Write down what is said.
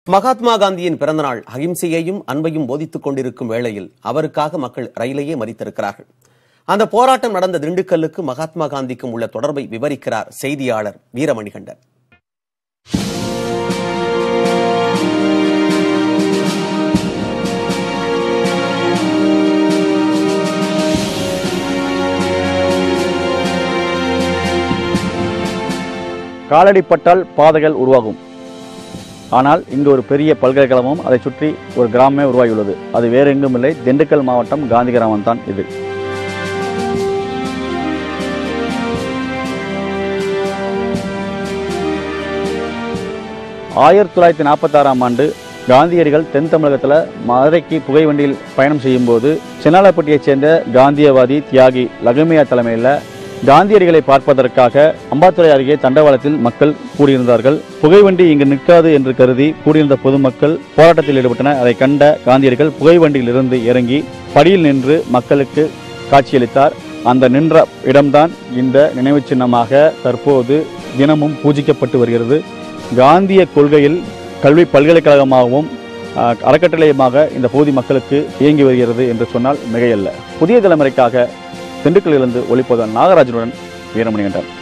மகாத்மா காந்தியின் பிறந்தநாள் அகிம்சையையும் அன்பையும் போதித்துக் கொண்டிருக்கும் வேளையில் அவருக்காக மக்கள் ரயிலையே மறித்திருக்கிறார்கள். அந்த போராட்டம் நடந்த திண்டுக்கல்லுக்கு மகாத்மா காந்திக்கும் உள்ள தொடர்பை விவரிக்கிறார் செய்தியாளர் வீரமணிகண்டன். காலடிப்பட்டால் பாதைகள் உருவாகும். ஆனால் இங்கு ஒரு பெரிய பல்கலைக்கழகமும் அதை சுற்றி ஒரு கிராமமே உருவாகியுள்ளது. அது வேறு எங்கும் இல்லை, திண்டுக்கல் மாவட்டம் காந்தி கிராமம் தான் இது. ஆயிரத்தி 1946ஆம் ஆண்டு காந்தியடிகள் தென் தமிழகத்தில் மதுரைக்கு புகை வண்டியில் பயணம் செய்யும் போது சென்னாலப்பட்டியைச் சேர்ந்த காந்தியவாதி தியாகி லகுமியா தலைமையில் காந்தியடிகளை பார்ப்பதற்காக அம்பாத்துறை அருகே தண்டவாளத்தில் மக்கள் கூடியிருந்தார்கள். புகைவண்டி இங்கு நிற்காது என்று கருதி கூடியிருந்த பொதுமக்கள் போராட்டத்தில் ஈடுபட்டனர். அதை கண்ட காந்தியடிகள் புகைவண்டியிலிருந்து இறங்கி படியில் நின்று மக்களுக்கு காட்சியளித்தார். அந்த நின்ற இடம்தான் இந்த நினைவு சின்னமாக தற்போது தினமும் பூஜிக்கப்பட்டு வருகிறது. காந்திய கொள்கையில் கல்வி பல்கலைக்கழகமாகவும் அறக்கட்டளையுமாக இந்த பகுதி மக்களுக்கு இயங்கி வருகிறது என்று சொன்னால் மிகையல்ல. புதிய தலைமுறைக்காக திண்டுக்கல்லிலிருந்து ஒளிப்பதன் நாகராஜனுடன் வீரமணிகண்டன்.